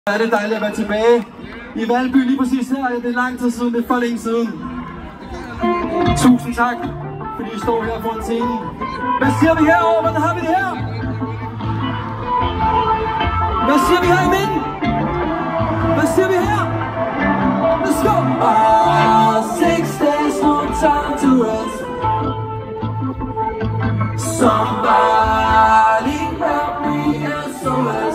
Er det dejligt at være tilbage i Valby lige præcis her. Det er lang tid siden, det er for længe siden. Tusind tak, fordi I står her foran scenen. Hvad siger vi herovre? Hvordan har vi det her? Hvad siger vi her i midten? Hvad siger vi her? Let's go! 6 days, no time to rest. Somebody help me, SOS.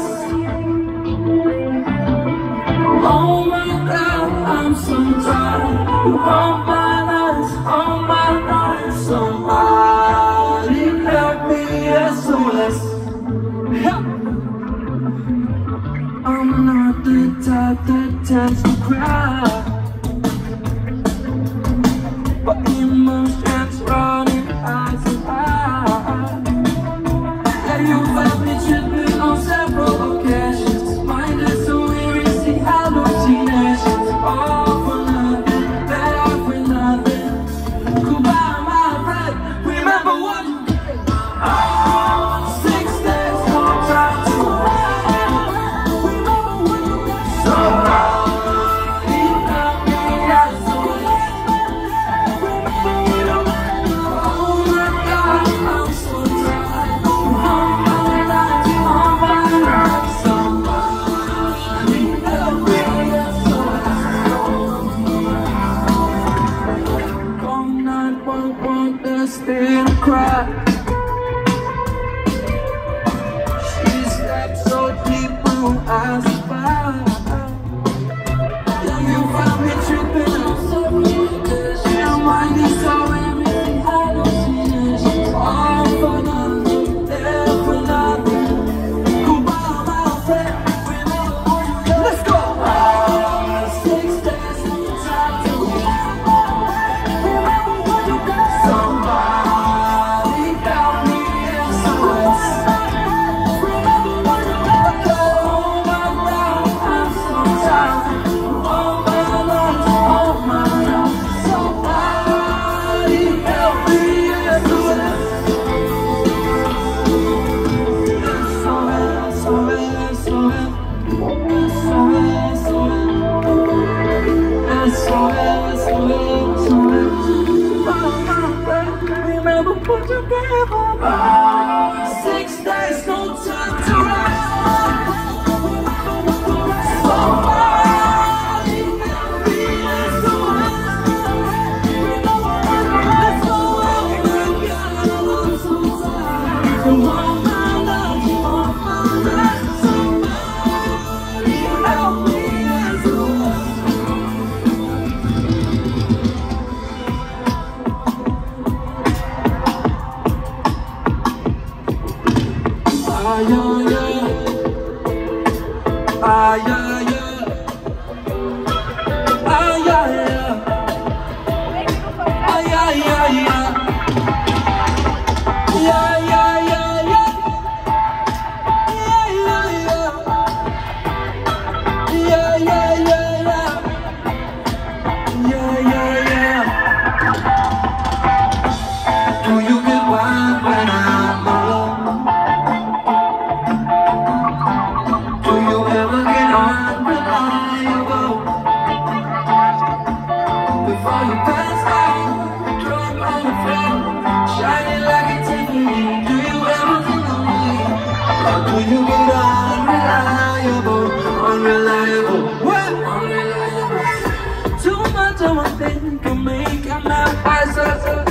Oh my God, I'm so tired. All my nights, somebody help me, SOS. Yeah. I'm not the type that tends to cry, but emotions running eyes and eyes. Yeah, you found me tripping on several occasions. Mind is so weary, see hallucinations. All for nothing, there for nothing. Goodbye, my friend, remember what you did. 6 days, no time to rest. Remember what you did. Somebody help me, SOS. Remember what you did. Oh my God, I'm so tired. All my nights, somebody help me, SOS. All night, one that's still cry. She slept so deep, blue eyes fire. Yeah, you found me tripping on something. Your mind is so empty, hallucinations. All for nothing, there for nothing. Goodbye, my friend, remember what you did. Let's go! 6 days, no time to remember what you did. Somebody help me, SOS. Remember what you did. Oh my God, I'm so tired. All my nights, somebody help me, SOS. Remember what you gave up. 6 days, no time to rest. Somebody help me, SOS. Let's go. I'm so tired. All my life, somebody help me, SOS. Ah yeah yeah, ah yeah yeah, ah yeah yeah, ah yeah yeah yeah, yeah yeah yeah yeah, yeah yeah yeah, yeah yeah yeah, yeah yeah yeah. Do you get wild when I'm alone? Do you ever get unreliable? Before you pass out, drunk on the floor, shining like a Tiffany. Do you ever think of me? Or do you get unreliable? Unreliable, what? Unreliable. Too much of one thing can make a man wiser.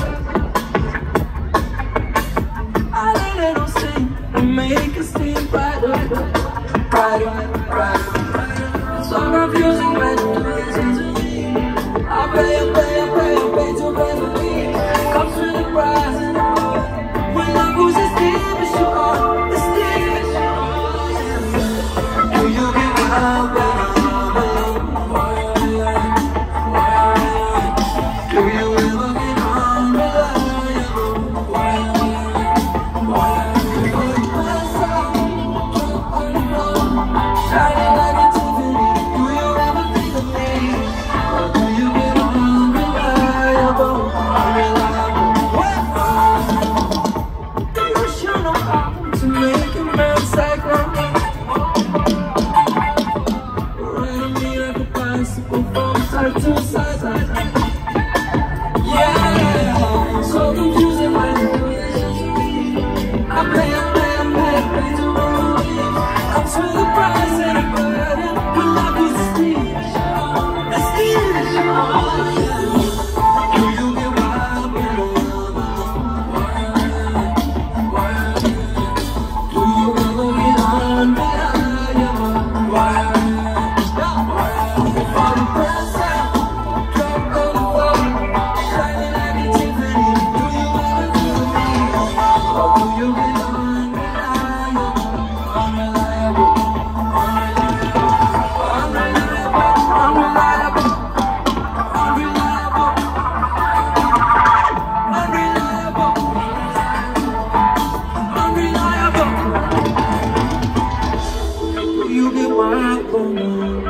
I let it all sing and make it seem brighter, brighter, brighter. So confusing when you listen to me. I pay to pay for me. Comes with the price. When love goes as deep as you are, as deep as you are. Do you give it up when I'm alone? Do you ever get unreliable? Before you pass out, drunk on the floor, shining like a Tiffany. Do you ever think of me? Or do you get unreliable? Unreliable. What? Do you sure know how to make a man cycle?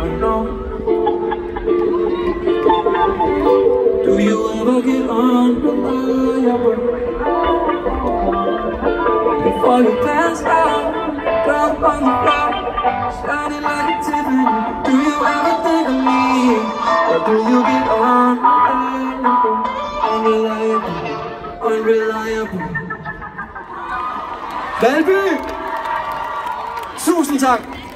wanna know, do you ever get unreliable? Before you pass out, drop on the floor, shining like a Tiffany. Do you ever think of me? Or do you get unreliable? Unreliable. Valby! Tusind tak!